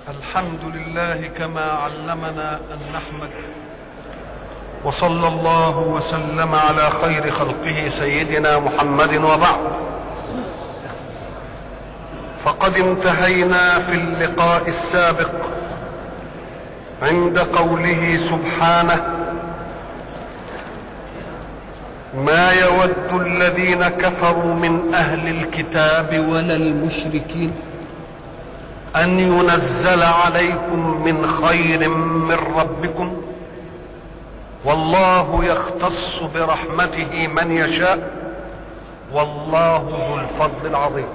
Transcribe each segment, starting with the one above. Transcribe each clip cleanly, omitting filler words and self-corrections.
الحمد لله كما علمنا أن نحمد، وصلى الله وسلم على خير خلقه سيدنا محمد. وبعد، فقد انتهينا في اللقاء السابق عند قوله سبحانه: ما يود الذين كفروا من أهل الكتاب ولا المشركين أن ينزل عليكم من خير من ربكم، والله يختص برحمته من يشاء، والله ذو الفضل العظيم.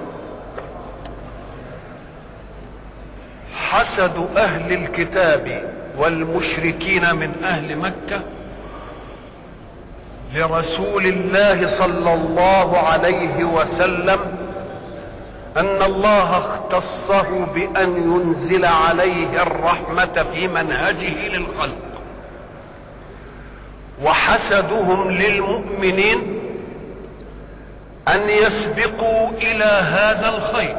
حسد أهل الكتاب والمشركين من أهل مكة لرسول الله صلى الله عليه وسلم أن الله اختصه بأن ينزل عليه الرحمة في منهجه للخلق، وحسدهم للمؤمنين أن يسبقوا إلى هذا الخير.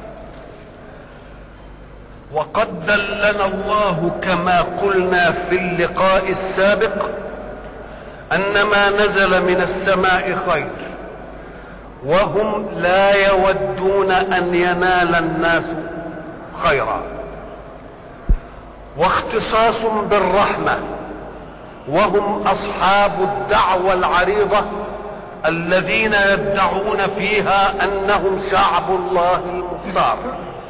وقد دلنا الله كما قلنا في اللقاء السابق أن ما نزل من السماء خير، وهم لا يودون أن ينال الناس خيرا. واختصاص بالرحمة، وهم أصحاب الدعوة العريضة الذين يدعون فيها أنهم شعب الله المختار.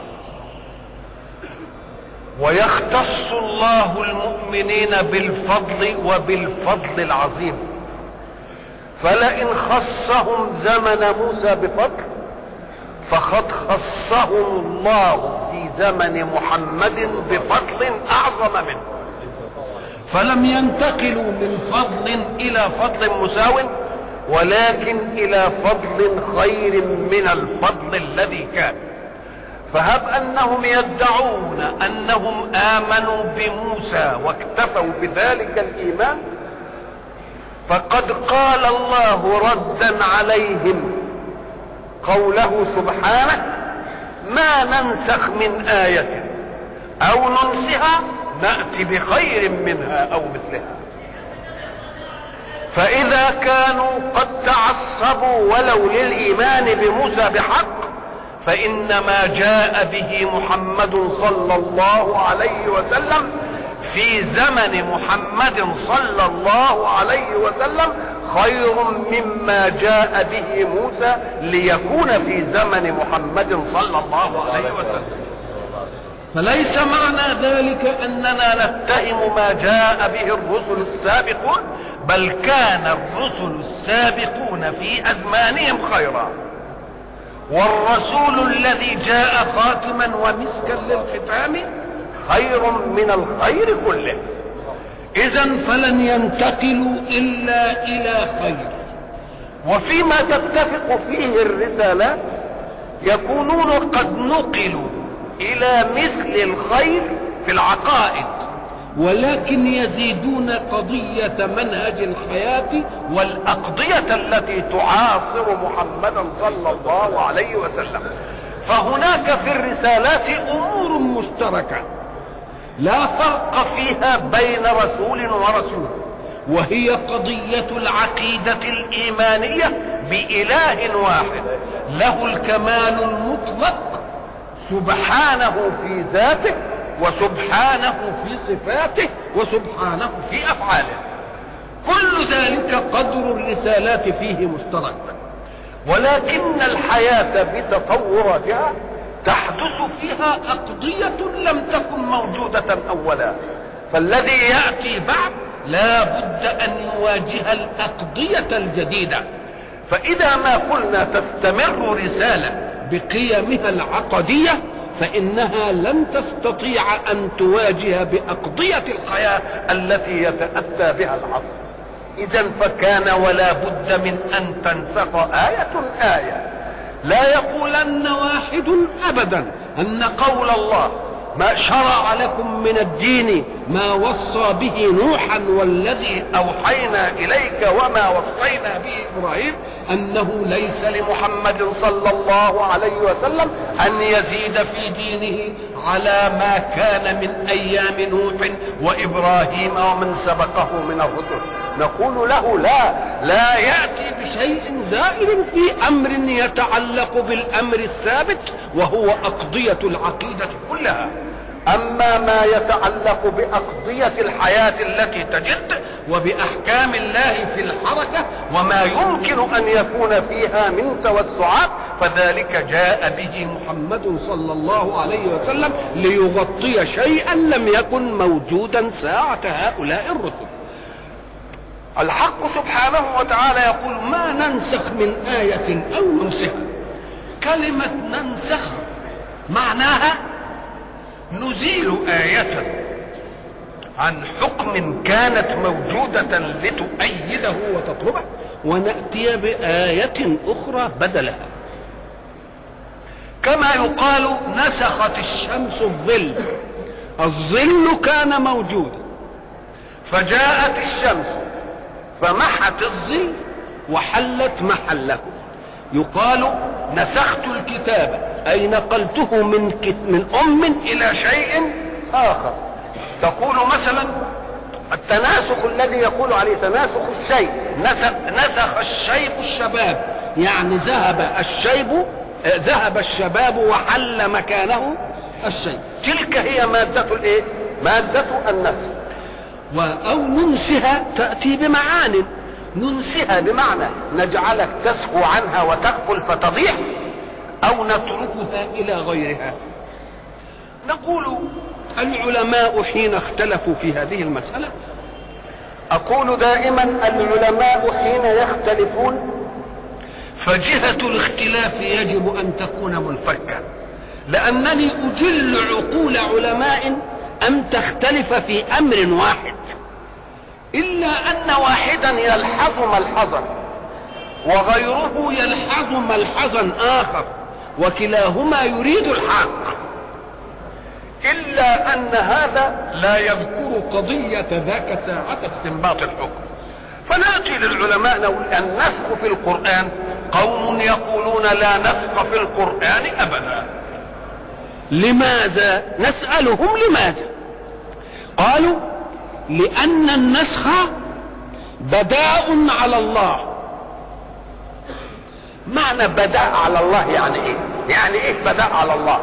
ويختص الله المؤمنين بالفضل وبالفضل العظيم، فلئن خصهم زمن موسى بفضل فقد خصهم الله في زمن محمد بفضل أعظم منه. فلم ينتقلوا من فضل إلى فضل مساو، ولكن إلى فضل خير من الفضل الذي كان. فهب أنهم يدعون أنهم آمنوا بموسى واكتفوا بذلك الإيمان، فقد قال الله ردا عليهم قوله سبحانه: ما ننسخ من آية أو ننسها نأتي بخير منها أو مثلها. فإذا كانوا قد تعصبوا ولو للإيمان بموسى بحق، فإن ما جاء به محمد صلى الله عليه وسلم في زمن محمد صلى الله عليه وسلم خير مما جاء به موسى ليكون في زمن محمد صلى الله عليه وسلم. فليس معنى ذلك أننا نتهم ما جاء به الرسل السابقون، بل كان الرسل السابقون في أزمانهم خيرا، والرسول الذي جاء خاتما ومسكا للختام خير من الخير كله. إذن فلن ينتقلوا إلا إلى خير. وفيما تتفق فيه الرسالات يكونون قد نقلوا إلى مثل الخير في العقائد، ولكن يزيدون قضية منهج الحياة والأقضية التي تعاصر محمدا صلى الله عليه وسلم. فهناك في الرسالات أمور مشتركة لا فرق فيها بين رسول ورسول، وهي قضية العقيدة الإيمانية بإله واحد له الكمال المطلق سبحانه في ذاته، وسبحانه في صفاته، وسبحانه في أفعاله. كل ذلك قدر الرسالات فيه مشترك، ولكن الحياة بتطوراتها تحدث فيها أقضية لم تكن موجودة أولا، فالذي يأتي بعد لا بد أن يواجه الأقضية الجديدة. فإذا ما قلنا تستمر رسالة بقيمها العقدية، فإنها لن تستطيع أن تواجه بأقضية الحياة التي يتأتى بها العصر. إذن فكان ولا بد من أن تنسخ آية. لا يقولن واحد أبدا أن قول الله: ما شرع لكم من الدين ما وصى به نوحا والذي أوحينا إليك وما وصينا به إبراهيم، أنه ليس لمحمد صلى الله عليه وسلم أن يزيد في دينه على ما كان من أيام نوح وإبراهيم ومن سبقه من الرسل. نقول له لا يأتي بشيء زائد في أمر يتعلق بالأمر الثابت وهو أقضية العقيدة كلها. أما ما يتعلق بأقضية الحياة التي تجد وبأحكام الله في الحركة وما يمكن أن يكون فيها من توسعات فذلك جاء به محمد صلى الله عليه وسلم ليغطي شيئا لم يكن موجودا ساعة هؤلاء الرسل. الحق سبحانه وتعالى يقول ما ننسخ من آية أو ننسخ. كلمة ننسخ معناها نزيل آية عن حكم كانت موجودة لتؤيده وتطلبه ونأتي بآية أخرى بدلها. كما يقال نسخت الشمس الظل كان موجودا فجاءت الشمس فمحت الظل وحلت محله. يقال نسخت الكتاب أي نقلته من أم إلى شيء آخر. تقول مثلا التناسخ الذي يقول عليه تناسخ الشيء، نسخ الشيب الشباب، يعني ذهب الشباب وحل مكانه الشيء. تلك هي مادة الايه؟ مادة النسخ. أو ننسها تأتي بمعان. ننسها بمعنى نجعلك تسهو عنها وتغفل فتضيع، أو نتركها إلى غيرها. نقول العلماء حين اختلفوا في هذه المسألة، أقول دائما العلماء حين يختلفون فجهة الاختلاف يجب أن تكون منفكة، لأنني أجل عقول علماء أن تختلف في أمر واحد، إلا أن واحدا يلحظ ملحظا وغيره يلحظ ملحظا آخر وكلاهما يريد الحق، إلا أن هذا لا يذكر قضية ذاك ساعة استنباط الحكم. فنأتي للعلماء نقول النسخ في القرآن، قوم يقولون لا نسخ في القرآن أبدا. لماذا؟ نسألهم لماذا؟ قالوا لأن النسخ بداء على الله. معنى بداء على الله يعني ايه؟ يعني ايه بداء على الله؟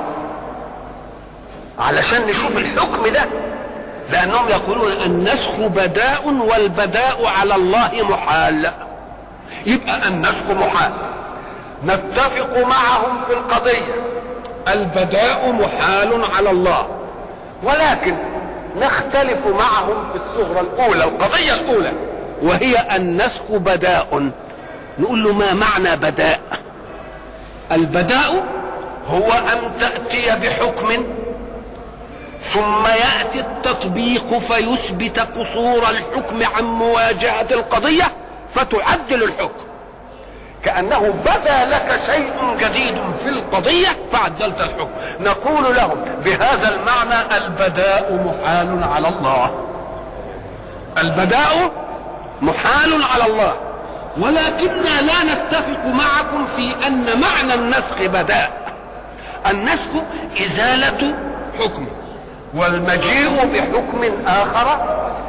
علشان نشوف الحكم ده، لأنهم يقولون النسخ بداء والبداء على الله محال. يبقى النسخ محال. نتفق معهم في القضية البداء محال على الله، ولكن نختلف معهم في الصغرى الأولى، القضية الأولى وهي النسخ بداء. نقول له ما معنى بداء؟ البداء هو أن تأتي بحكم ثم يأتي التطبيق فيثبت قصور الحكم عن مواجهة القضية فتعدل الحكم، كأنه بدا لك شيء جديد في القضية فعدلت الحكم. نقول لهم بهذا المعنى البداء محال على الله. البداء محال على الله، ولكننا لا نتفق معكم في أن معنى النسخ بداء. النسخ إزالة حكم والمجيء بحكم آخر.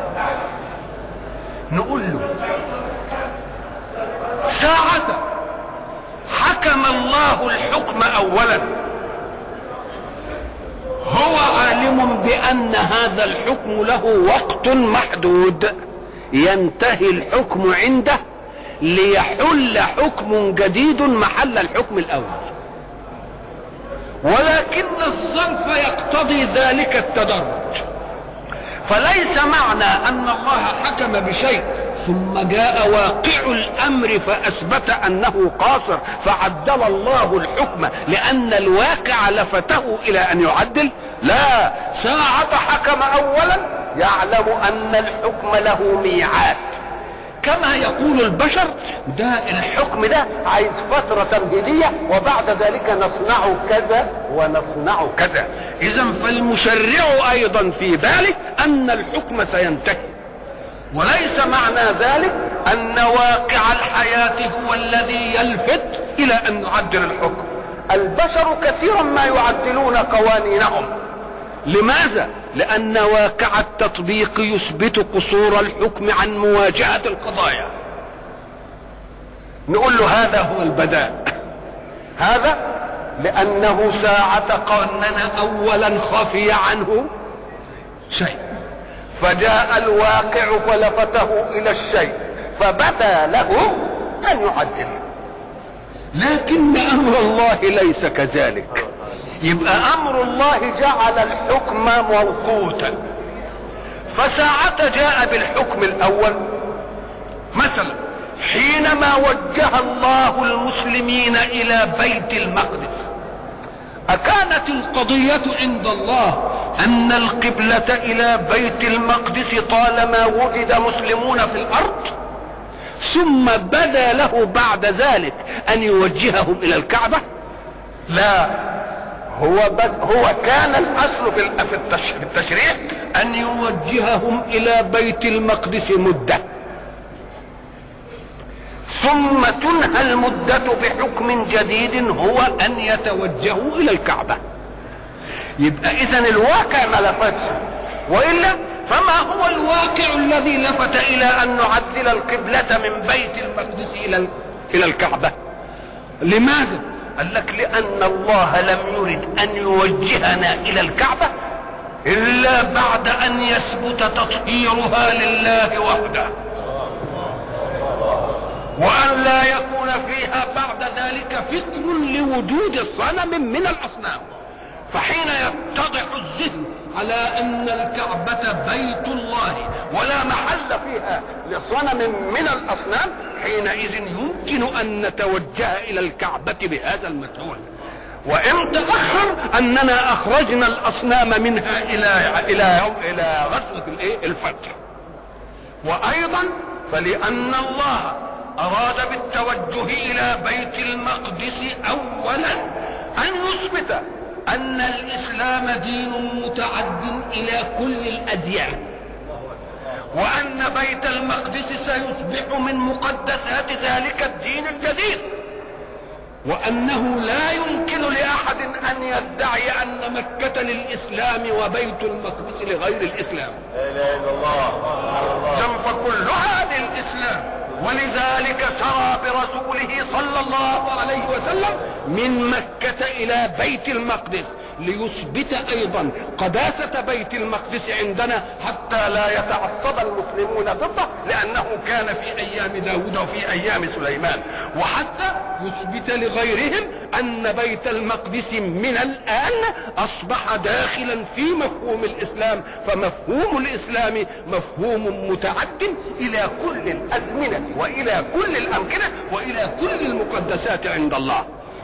نقول له ساعة حكم الله الحكم أولا هو عالم بأن هذا الحكم له وقت محدود ينتهي الحكم عنده ليحل حكم جديد محل الحكم الأول، ولكن الظرف يقتضي ذلك التدرج. فليس معنى أن الله حكم بشيء ثم جاء واقع الأمر فأثبت أنه قاصر فعدل الله الحكم لأن الواقع لفته إلى أن يعدل. لا، ساعة حكم أولا يعلم أن الحكم له ميعاد، كما يقول البشر ده الحكم ده عايز فترة تمهيدية وبعد ذلك نصنع كذا ونصنع كذا. إذا فالمشرع أيضا في باله أن الحكم سينتهي، وليس معنى ذلك ان واقع الحياة هو الذي يلفت الى ان نعدل الحكم. البشر كثيرا ما يعدلون قوانينهم. لماذا؟ لان واقع التطبيق يثبت قصور الحكم عن مواجهة القضايا. نقول له هذا هو البداء. هذا لانه ساعة قاننا اولا خفي عنه شيء، فجاء الواقع فلفته الى الشيء فبدا له ان يعدل. لكن امر الله ليس كذلك. يبقى امر الله جعل الحكم موقوتا، فساعة جاء بالحكم الاول. مثلا حينما وجه الله المسلمين الى بيت المقدس، اكانت القضية عند الله ان القبلة الى بيت المقدس طالما وجد مسلمون في الارض، ثم بدا له بعد ذلك ان يوجههم الى الكعبة؟ لا، هو كان الاصل في التشريع ان يوجههم الى بيت المقدس مدة، ثم تنهى المدة بحكم جديد هو ان يتوجهوا الى الكعبة. يبقى اذا الواقع ما لفتش، والا فما هو الواقع الذي لفت الى ان نعدل القبلة من بيت المقدس الى الكعبة؟ لماذا؟ قال لك لان الله لم يرد ان يوجهنا الى الكعبة الا بعد ان يثبت تطهيرها لله وحده، وان لا يكون فيها بعد ذلك فكر لوجود صنم من الاصنام. فحين يتضح الذهن على ان الكعبة بيت الله ولا محل فيها لصنم من الاصنام، حينئذ يمكن ان نتوجه الى الكعبة بهذا المدلول. وان تأخر اننا اخرجنا الاصنام منها الى غزوة الفتح. وايضا فلان الله اراد بالتوجه الى بيت المقدس اولا ان يثبت ان الاسلام دين متعد الى كل الاديان، وان بيت المقدس سيصبح من مقدسات ذلك الدين الجديد، وانه لا يمكن لاحد ان يدعي ان مكة للاسلام وبيت المقدس لغير الاسلام. لا اله الا الله. فكلها للاسلام، ولذلك سرى برسوله صلى الله عليه وسلم من مكة الى بيت المقدس ليثبت ايضا قداسة بيت المقدس عندنا، حتى لا يتعصب المسلمون ضده، لانه كان في ايام داود وفي ايام سليمان، وحتى يثبت لغيرهم ان بيت المقدس من الان اصبح داخلا في مفهوم الاسلام. فمفهوم الاسلام مفهوم متعد الى كل الازمنة والى كل الامكنة والى كل المقدسات عند الله.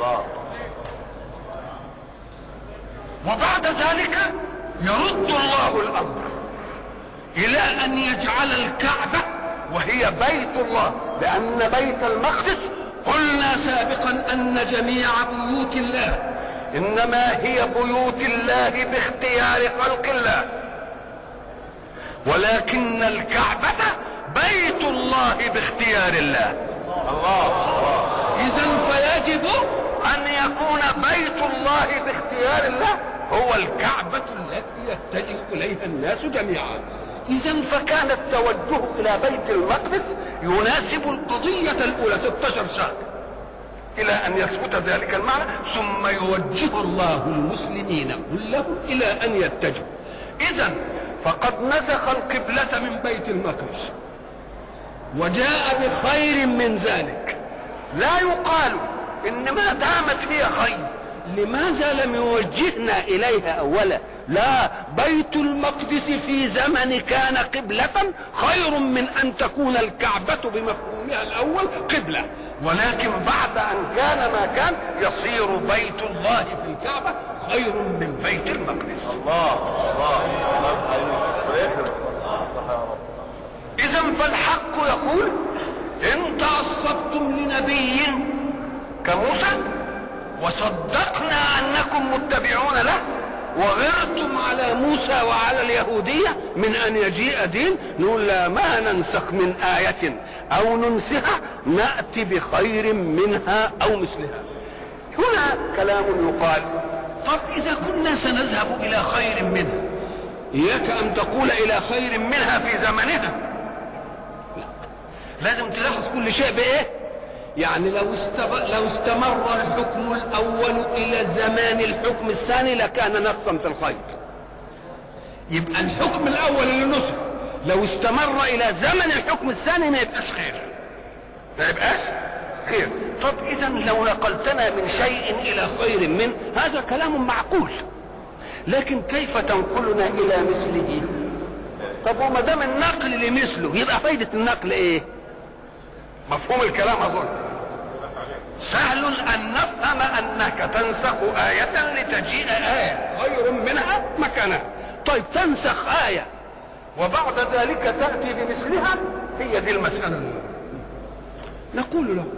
وبعد ذلك يرد الله الامر الى ان يجعل الكعبة وهي بيت الله، لان بيت المقدس قلنا سابقا ان جميع بيوت الله انما هي بيوت الله باختيار خلق الله، ولكن الكعبة بيت الله باختيار الله. اذا فيجب ان يكون بيت الله باختيار الله هو الكعبة التي يتجه اليها الناس جميعا. اذا فكان التوجه الى بيت المقدس يناسب القضية الاولى 16 شهر الى ان يثبت ذلك المعنى، ثم يوجه الله المسلمين كلهم الى ان يتجهوا. اذا فقد نسخ القبلة من بيت المقدس وجاء بخير من ذلك. لا يقال ان ما دامت هي خير لماذا لم يوجهنا اليها اولا؟ لا، بيت المقدس في زمن كان قبلة خير من ان تكون الكعبة بمفهومها الاول قبلة، ولكن بعد ان كان ما كان يصير بيت الله في الكعبة خير من بيت المقدس. اذا فالحق يقول ان تعصبتم لنبي كموسى وصدقنا انكم متبعون له وغرتم على موسى وعلى اليهودية من ان يجيء دين، نقول لا، ما ننسخ من آية او ننسها نأتي بخير منها او مثلها. هنا كلام يقال: طب اذا كنا سنذهب الى خير منها، اياك ان تقول الى خير منها في زمنها، لا. لازم تلاحظ كل شيء بايه؟ يعني لو استمر الحكم الاول الى زمان الحكم الثاني لكان نقصا في الخير. يبقى الحكم الاول اللي نسخ لو استمر الى زمن الحكم الثاني ما يبقاش خير، ما يبقاش خير. طب اذا لو نقلتنا من شيء الى خير منه هذا كلام معقول، لكن كيف تنقلنا الى مثله؟ طب وما دام النقل لمثله يبقى فايدة النقل ايه؟ مفهوم الكلام اظن سهل ان نفهم انك تنسخ آية لتجيء آية خير منها مكانها. طيب تنسخ آية وبعد ذلك تأتي بمثلها، هي دي المسألة. نقول له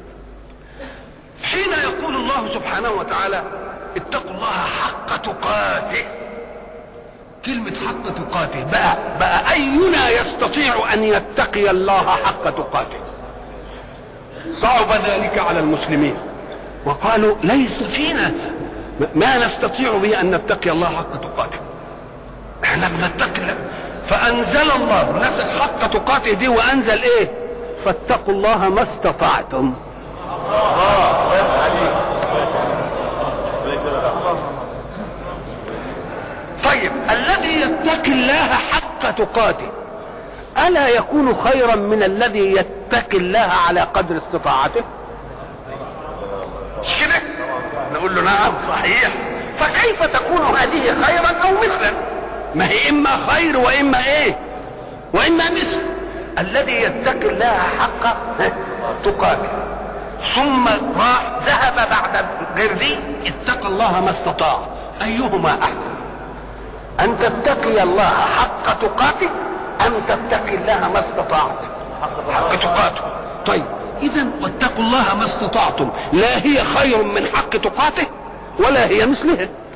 حين يقول الله سبحانه وتعالى: اتقوا الله حق تقاته، كلمة حق تقاته بقى أينا يستطيع أن يتقي الله حق تقاته؟ صعب ذلك على المسلمين، وقالوا ليس فينا ما نستطيع به أن نتقي الله حق تقاته، احنا بنتقي الله. فأنزل الله نسخ حق تقاته دي وأنزل ايه؟ فاتقوا الله ما استطعتم. طيب الذي يتقي الله حق تقاته ألا يكون خيرا من الذي يتقي الله على قدر استطاعته؟ مش كده؟ نقول له نعم صحيح. فكيف تكون هذه خيرا او مثلا؟ ما هي اما خير واما ايه؟ واما مثل. الذي يتقي الله حق تقاته ثم راح ذهب بعد غير دي اتقى الله ما استطاع، ايهما احسن؟ ان تتقي الله حق تقاته ام تتقي الله ما استطعت؟ حق تقاته. طيب اذا واتقوا الله ما استطعتم لا هي خير من حق تقاته ولا هي مثله.